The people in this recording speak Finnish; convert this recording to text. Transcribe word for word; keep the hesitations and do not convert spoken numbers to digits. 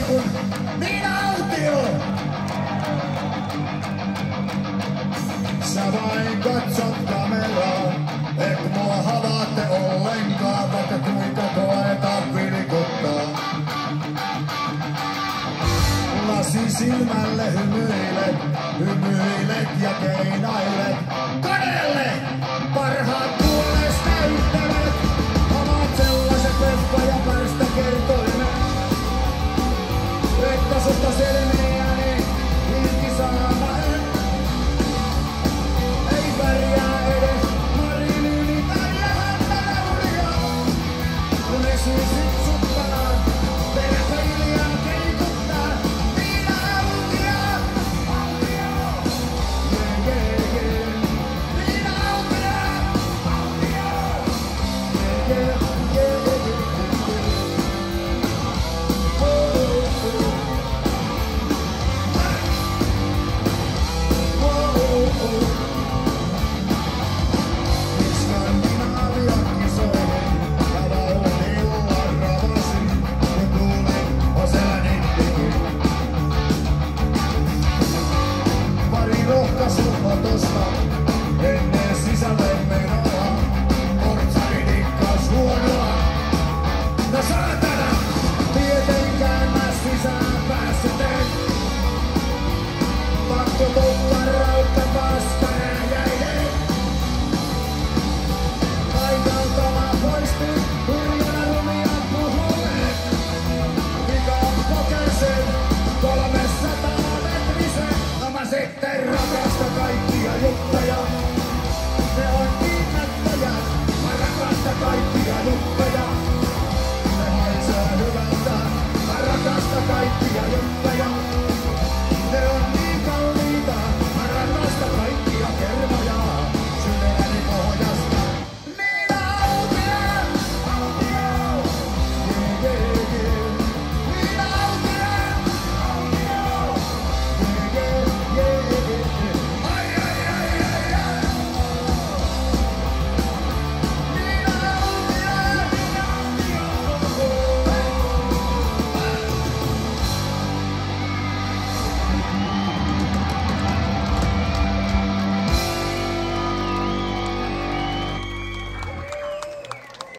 kuin Niina Autio. Sä vain katsot kameraa, et mua havaatte ollenkaan, vaikka kuinka koetaan vilkuttaa. Lasi silmälle hymyilet, hymyilet ja keinailet. Koneelle parhaat puolesta ystävät, omat sellaiset leffa ja pärstä kertoimet. Että sutta selmiäni irti saamaan. Ei pärjää edes Marilyn tai Hanna Raulia, kun esisit suttanaan perhä hiljaa keikuttaa. Niina Autio, Autio, yeah, yeah, yeah. Niina Autio, Autio, yeah, yeah, yeah, yeah, yeah. Oh, oh, oh. Ennen sisälle menoa, portsari dikkaus huonoa. No saatana, tietenkään mä sisään päässyt en. Pakko totta.